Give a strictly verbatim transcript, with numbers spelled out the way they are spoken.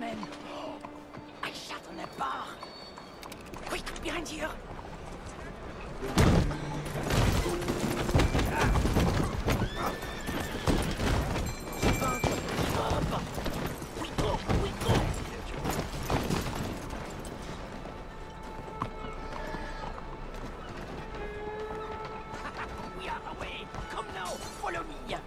man. I shot on that bar. Quick, behind here. We are away. Come now, follow me.